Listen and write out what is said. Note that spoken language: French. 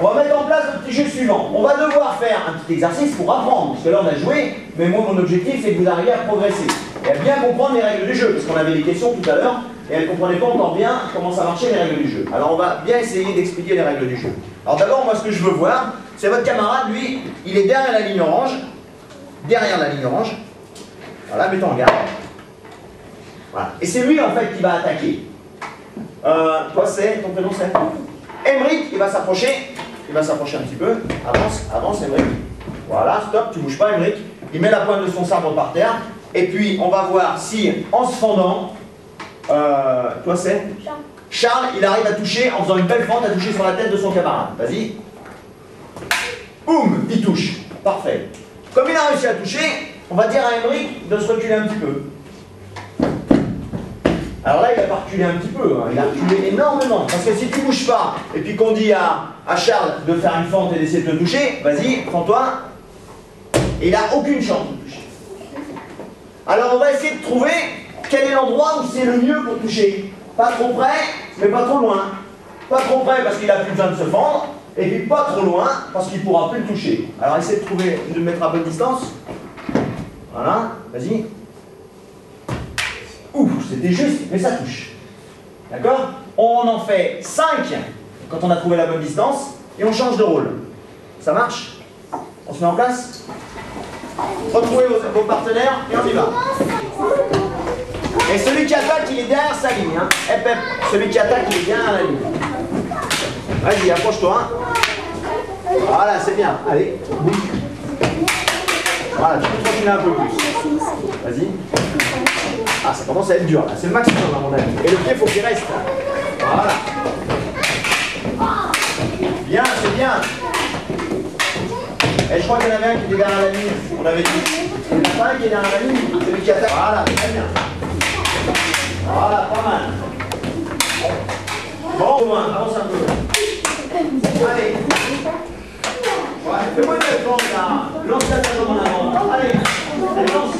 On va mettre en place le petit jeu suivant. On va devoir faire un petit exercice pour apprendre, parce que là on a joué, mais moi mon objectif c'est que vous arriviez à progresser et à bien comprendre les règles du jeu, parce qu'on avait des questions tout à l'heure et elles ne comprenaient pas encore bien comment ça marchait les règles du jeu. Alors on va bien essayer d'expliquer les règles du jeu. Alors d'abord, moi ce que je veux voir, c'est votre camarade, lui, il est derrière la ligne orange. Derrière la ligne orange. Voilà, mettons en garde. Voilà. Et c'est lui en fait qui va attaquer. Toi c'est, ton prénom c'est Emeric, il va s'approcher. Il va s'approcher un petit peu. Avance, avance Emeric. Voilà, stop, tu bouges pas Emeric. Il met la pointe de son sabre par terre. Et puis on va voir si, en se fendant, toi c'est Charles, il arrive à toucher, en faisant une belle fente, à toucher sur la tête de son camarade. Vas-y. Boum, il touche. Parfait. Comme il a réussi à toucher, on va dire à Emeric de se reculer un petit peu. Alors là, il n'a pas reculé un petit peu, hein. Il a reculé énormément. Parce que si tu ne bouges pas, et puis qu'on dit à Charles de faire une fente et d'essayer de te toucher, vas-y, fends-toi. Et il n'a aucune chance de toucher. Alors on va essayer de trouver quel est l'endroit où c'est le mieux pour toucher. Pas trop près, mais pas trop loin. Pas trop près parce qu'il n'a plus besoin de se fendre, et puis pas trop loin parce qu'il ne pourra plus le toucher. Alors essaie de trouver, de le mettre à bonne distance. Voilà, vas-y. Ouh, c'était juste, mais ça touche. D'accord? On en fait 5 quand on a trouvé la bonne distance, et on change de rôle. Ça marche? On se met en place? Retrouvez vos partenaires, et on y va. Et celui qui attaque, il est derrière sa ligne. Hein. Hep, hep. Celui qui attaque, il est derrière la ligne. Vas-y, approche-toi. Voilà, c'est bien. Allez, bouge. Voilà, tu peux continuer un peu plus. Vas-y. Ah, ça commence à être dur là. C'est le maximum à mon avis. Et le pied, il faut qu'il reste. Voilà. Bien, c'est bien. Et je crois qu'il y en avait un qui était derrière la ligne. On avait dit. Il y en a pas un qui est derrière la ligne. Celui qui attaque. Voilà, très bien. Voilà, pas mal. Bon, au moins, avance un peu. Allez. Ouais, fais-moi une belle fente là. Lance la jambe en avant. Allez. Allez, lance